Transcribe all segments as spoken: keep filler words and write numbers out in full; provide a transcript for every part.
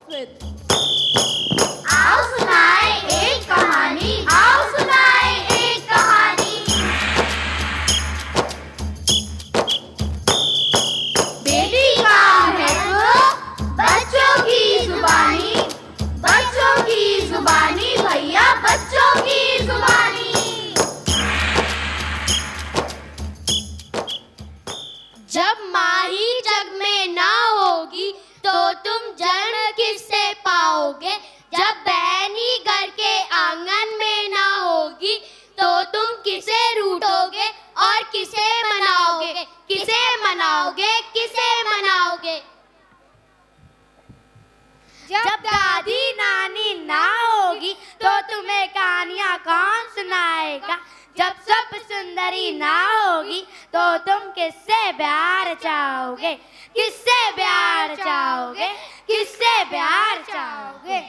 with. आओ सुनाए एक कहानी, आओ सुनाए एक कहानी। बेटी का है तो बच्चों की जुबानी, बच्चों की जुबानी भैया, बच्चों की जुबानी। जब माँ ही जग में ना होगी तो तुम जन्म किससे पाओगे। जब बहन ही घर के आंगन में ना होगी तो तुम किसे रूठोगे और किसे मनाओगे, किसे मनाओगे, किसे मनाओगे। जब दादी नानी ना होगी तो तुम्हें कहानियाँ कौन सुनाएगा। जब सब सुंदरी ना होगी तो तुम किससे प्यार चाहोगे, किससे प्यार चाहोगे, किससे प्यार चाहोगे।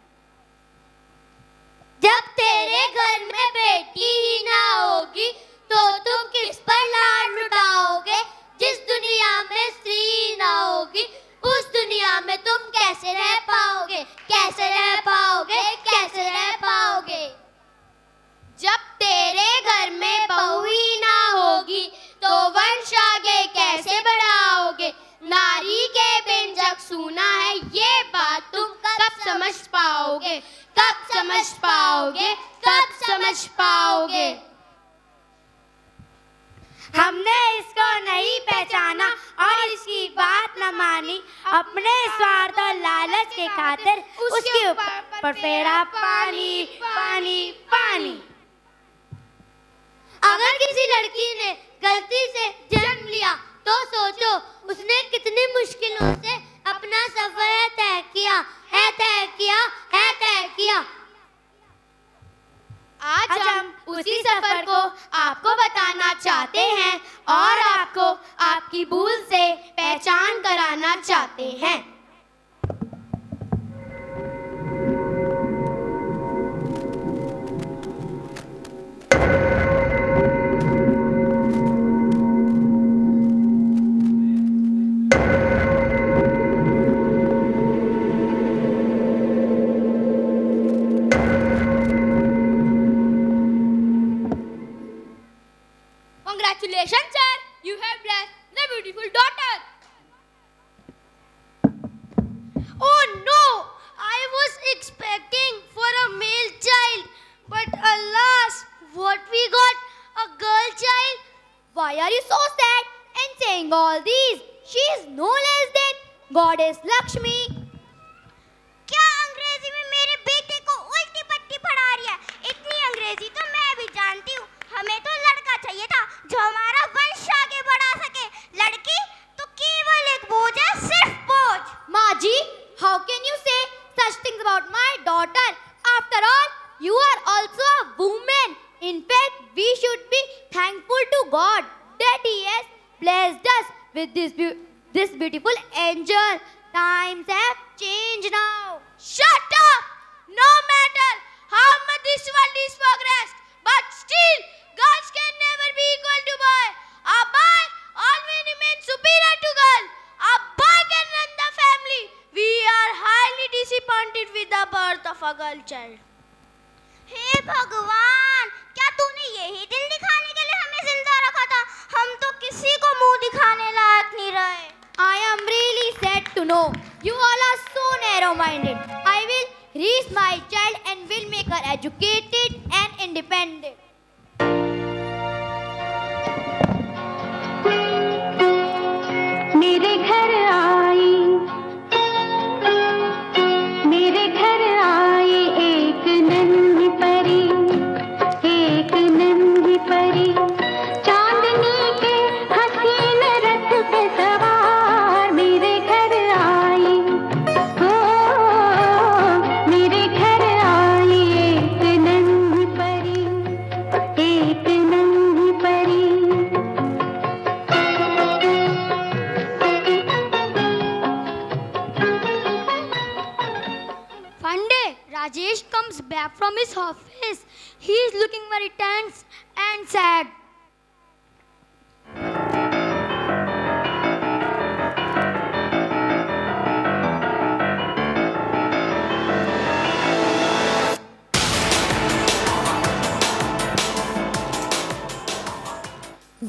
जब तेरे घर में बेटी ही ना होगी तो तुम किस पर लाड लुटाओगे। जिस दुनिया में स्त्री ना होगी उस दुनिया में तुम कैसे रह पाओगे, कैसे रह पाओगे, कैसे रह पाओगे। जब तेरे घर में बहू ही ना होगी तो वंश आगे कैसे बढ़ाओगे। नारी के बिन जग सूना है ये बात तुम कब समझ पाओगे, कब समझ पाओगे, कब समझ पाओगे। हमने इसको नहीं पहचाना और इसकी बात न मानी। अपने स्वार्थ और लालच के खातिर उसके ऊपर फेरा पानी, पानी, पानी। अगर किसी लड़की ने गलती से जन्म लिया तो सोचो उसने कितनी मुश्किलों से अपना सफर है तय किया, है तय किया, है तय किया। आज हम उसी सफर को आपको बताना चाहते हैं और आपको आपकी भूल से पहचान कराना चाहते हैं। Congratulations, sir! You have blessed the beautiful daughter. Oh no! I was expecting for a male child, but alas, what we got, a girl child. Why are you so sad and saying all these? She is no less than Goddess Lakshmi. क्या अंग्रेजी में मेरे बेटे को उल्टी पट्टी पढ़ा रही है? इतनी अंग्रेजी तो मैं भी जानती हूँ। हमें तो लड़का चाहिए था जो हमारा वंश आगे बढ़ा सके। लड़की तो केवल एक बोझ है, सिर्फ बोझ। माँ जी, how can you say such things about my daughter? After all, you are also a woman. In fact, we should be thankful to God that He has blessed us with this be this beautiful angel. Times have changed now. Shut up! No matter how much this world is progressed, but still, girls can never be equal to boy. A boy always remains superior to girl. A boy can run the family. We are highly disappointed with the birth of a girl child. हे भगवान, क्या तूने यही दिल दिखाने के लिए हमें जिंदा रखा था? हम तो किसी को मुंह दिखाने लायक नहीं रहे। I am really sad to know you all are so narrow-minded. I will raise my child and will make her educated and independent. मेरे घर आई, मेरे घर आई एक नन्ही परी, एक नन्ही परी। चांदनी के हसीन रथ पे सवार मेरे घर आई। हो मेरे घर आई एक नन्ही परी, एक नन्ही परी। One day, Rajesh comes back from his office. He is looking very tense and sad.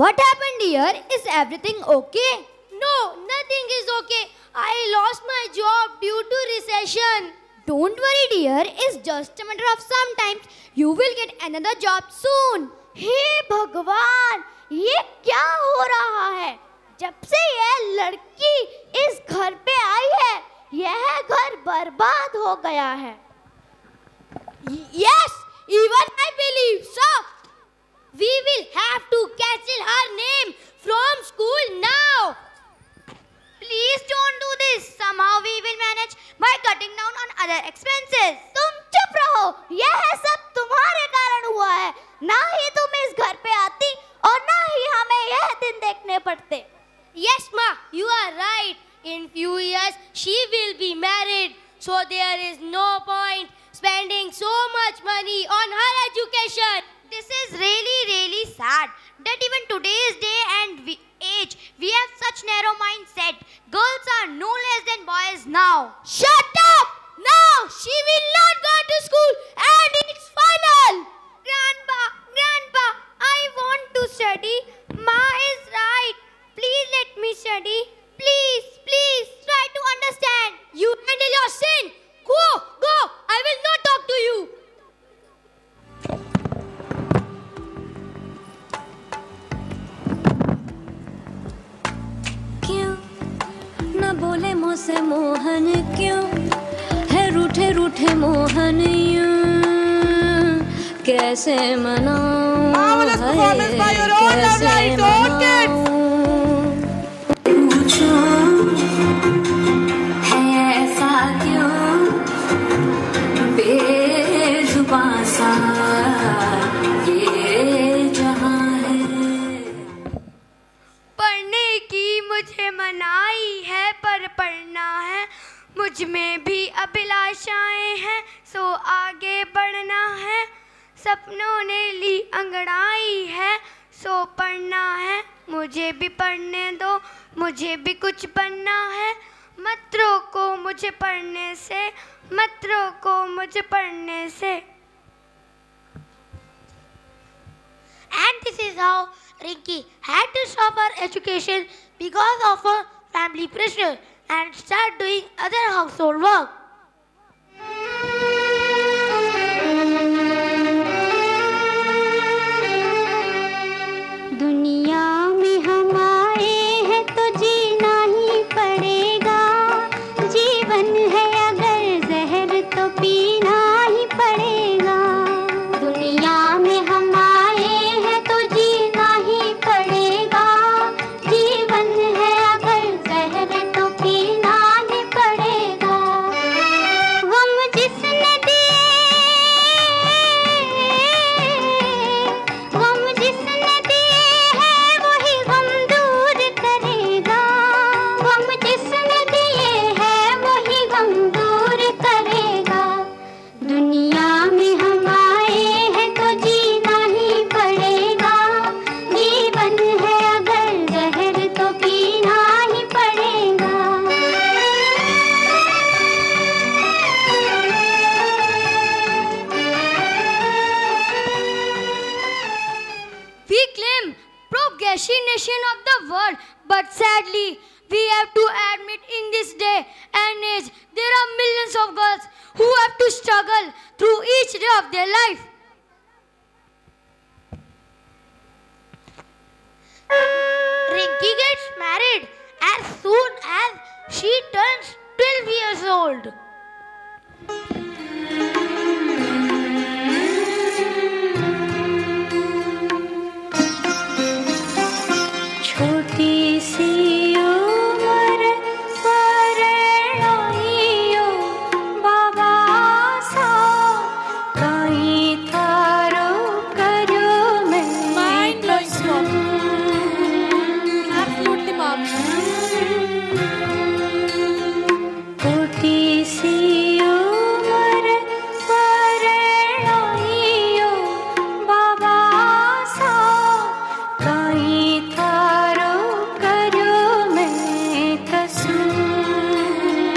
What happened, dear? Is everything okay? No, nothing is okay. I lost my job due to recession. Don't worry, dear. It's just a matter of some time. You will get another job soon. हे भगवान, ये क्या हो रहा है? जब से यह लड़की इस घर पे आई है, यह घर बर्बाद हो गया है. Yes, even I believe so. We will have to cancel her name from school now. Please don't do this. Somehow we will manage by cutting down on other expenses. तुम चुप रहो. यह सब तुम्हारे कारण हुआ है. ना ही तुम इस घर पे आती और ना ही हमें यह दिन देखने पड़ते. Yes, ma, you are right. In few years, she will be married. So there is no point spending so much money on her education. This is really, really sad that even today's day and we age, we have such narrow mindset. Girls are no less than boys now. Shut up! Now she will not go to school and it's final. Grandpa, Grandpa, I want to study. Ma is right. Please let me study. Please, please, try to understand. You handle your sin. Go, go. I will not talk to you. क्यों न बोले मुझसे मोहन, क्यों है रूठे रूठे मोहन यूं कैसे मनाऊं, कैसे मनाऊं. पूछो है ऐसा क्यों बेजुबां सा ये जहां है. पढ़ने की मुझे मनाही है पर पढ़ना है. मुझ में भी अभिलाषाएं हैं सो आगे बढ़ना है. सपनों ने ली अंगड़ाई है सो पढ़ना है. मुझे भी पढ़ने दो, मुझे भी कुछ बनना है. मत रोको मुझे पढ़ने से, मत रोको मुझे पढ़ने से. And this is how Rinki had to stop her education because of her family pressure and start doing other household work. दुनिया में हम आए हैं तो जीना ही पड़ेगा. जीवन है अगर जहर तो पीना ही पड़ेगा. दुनिया में हम आए हैं तो जीना ही पड़ेगा. जीवन है अगर जहर तो पीना ही पड़ेगा. गम जिसने दिए, गम जिसने दिए है वही गम दूर करेगा. गम जिसने दिए है वही गम दूर करेगा. दुनिया में हम आए हैं तो जीना ही पड़ेगा. जीवन है अगर जहर तो पीना ही पड़ेगा. We claim progression of the world, but sadly, we have to admit in this day and age, there are millions of girls who have to struggle through each day of their life. Rinki gets married as soon as she turns twelve years old. छोटी सी उम्र परणाइयो बाबा सा कहीं थारो करो मैं. Mind blowing stop. Absolutely, mom. छोटी सी उम्र परणाइयो बाबा सा कहीं थारो करो मैं कसूर.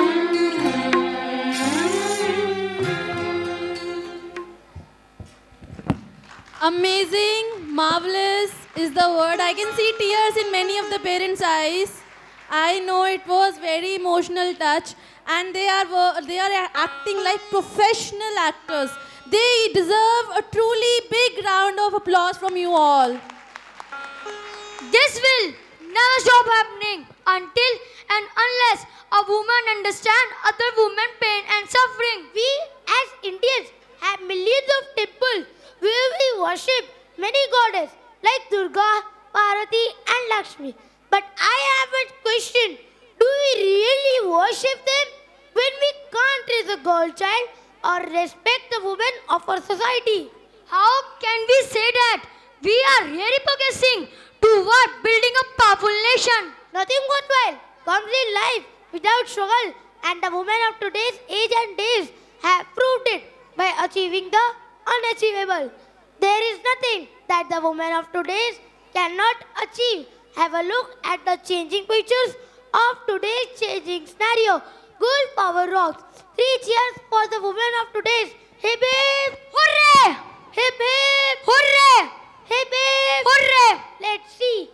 Amazing, marvelous. is the word. I can see tears in many of the parents' eyes. I know it was very emotional touch, and they are wo- they are acting like professional actors. They deserve a truly big round of applause from you all. This will never stop happening until and unless a woman understands other women's pain and suffering. We as Indians have millions of temples where we worship many goddesses like Durga, Parvati and Lakshmi. But I have a question. Do we really worship them when we can't raise a girl child or respect the women of our society? How can we say that we are really progressing toward building a powerful nation? Nothing worthwhile comes in life without struggle, and the women of today's age and days have proved it by achieving the unachievable. There is nothing that the women of today's cannot achieve. Have a look at the changing pictures of today's changing scenario. Girl power rocks. Three cheers for the women of today's. Hip hip hooray! Hip hip hooray! Hip hip hooray! Let's see.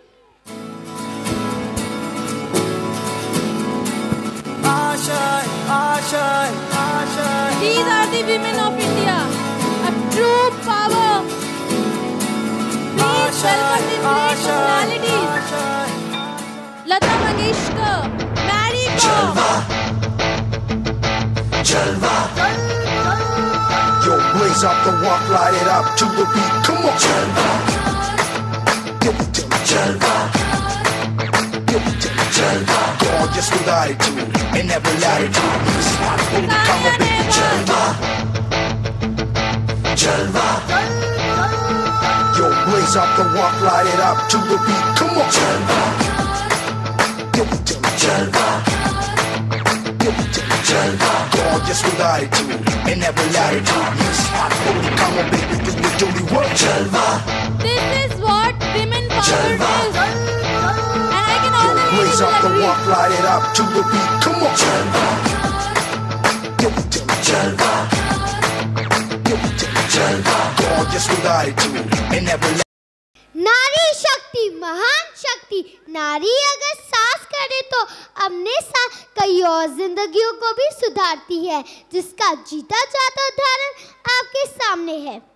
These are the women of India, a true power. Please welcome these great personalities. Lata Mangeshkar, Mary Kom. Jalva, yo, blaze up the walk, light it up to the beat. Come on, Jalva, Jalva, Jalva, gorgeous with attitude and never latitude. Smart, bold, come on, baby, Jalva, Jalva, yo, blaze up the walk, light it up to the beat. Come on, Jalva, Jalva. Jalva, gorgeous with attitude and never latitude. Smart, bold, come on, baby, this will do me work. Jalva, This is what women power Jalva. is. And I can all the blaze ladies up the will agree. walk, light it up to the beat. Come on, Jalva, Jalva, Jalva, gorgeous with attitude and never latitude. नारी शक्ति महान शक्ति। नारी अगर साहस करे तो अपने साथ कई और जिंदगियों को भी सुधारती है, जिसका जीता जाता उदाहरण आपके सामने है।